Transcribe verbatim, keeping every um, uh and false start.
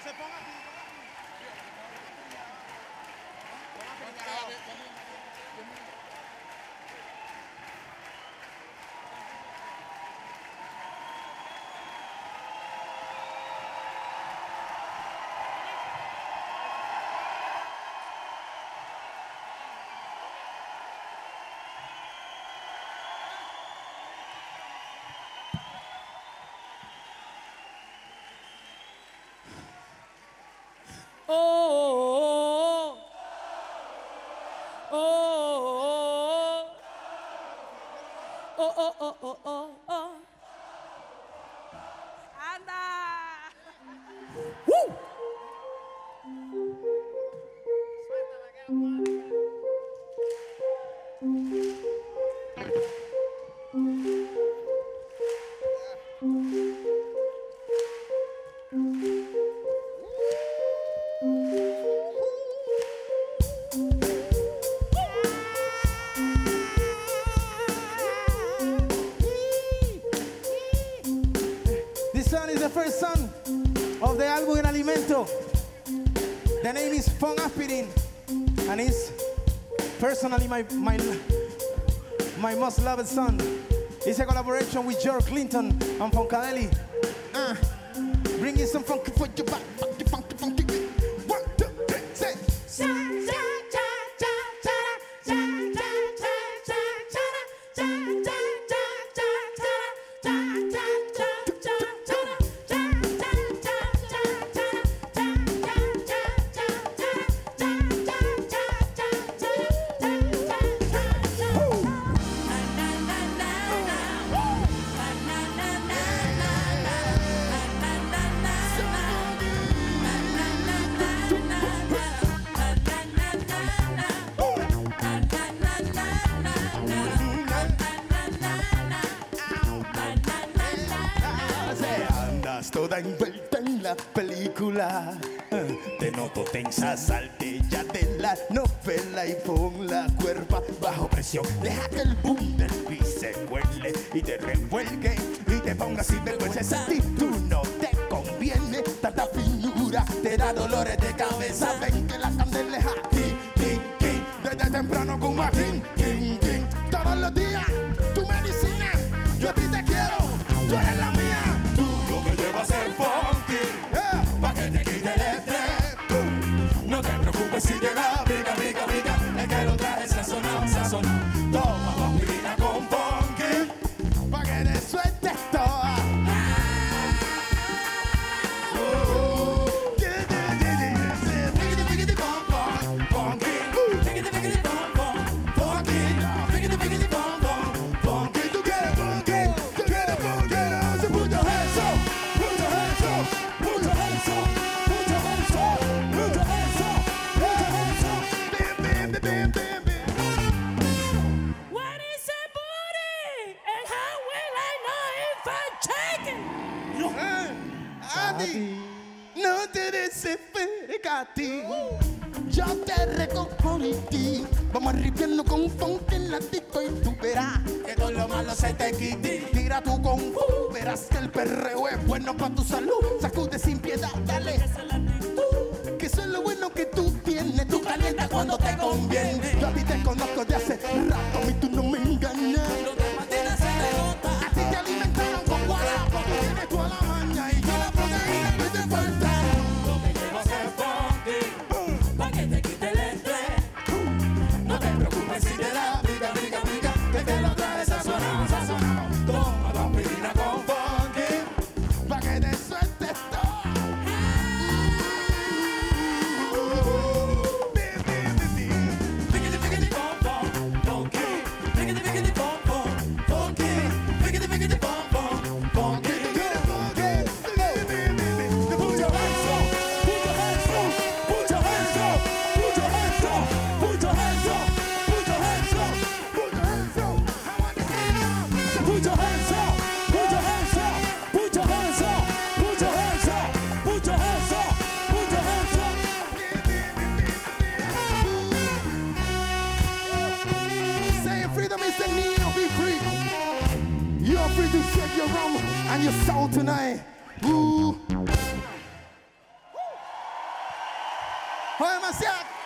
Oh, oh, oh, oh, oh, oh, oh, oh. Anda. Woo. First song of the album in Alimento. The name is Funk Aspirin, and it's personally my my my most loved song. It's a collaboration with George Clinton and Funkadelic. Uh, bringing some funk for your back, funky, funky, funky. One, two, three, say. Toda envuelta en la película. Te noto tensa, salte ya de la novela y pon la cuerpa bajo presión. Deja que el boom del beat se cuele y te revuelque y te ponga sin vergüenza. Esa actitud no te conviene, tanta finura te da dolores de cabeza. Ven que la candela es aquí, aquí, aquí, desde temprano con más king, king, king. Todos los días, tu medicina, yo a ti te quiero, tú eres la mía. El funky, yeah, pa' que te quite el estrés. No te preocupes si llega, pica, pica, pica. Es que lo traje sazonado, sazonado. Toma aspirina con funky, pa' que te sueltes toda. No te desesperes, Katy. Yo te recojo de ti. Vamos a ripiarnos con funk en la disco y tú verás que todo lo malo se te quite. Tira tu kung fu, verás que el perreo es bueno para tu salud. Sacude sin piedad, dale. Que eso es lo bueno que tú tienes. Tú calientas cuando te conviene. Yo a ti te conozco de hace rato y tú no me engañas. A ti te alimentaron con guarapo. Tú tienes toda la maña y yo la proteína que te falta. Lo que llevo a ser funky, pa' que te quite el estrés. No te preocupes si te da pica, pica, pica, que te lo traes sazonado, sazonado. Toma tu aspirina con funky, pa' que te sueltes todo. Free to shake your rum and your soul tonight. Ooh. ¡Oh, demasiado!